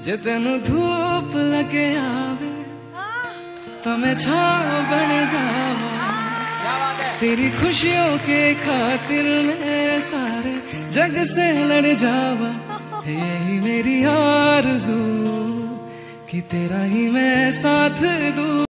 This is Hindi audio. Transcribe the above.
जे तेनू धूप लगे आवे तो मैं छाव बन जावा। तेरी खुशियों के खातिर मैं सारे जग से लड़ जावा। यही मेरी आरज़ू कि तेरा ही मैं साथ दूँ।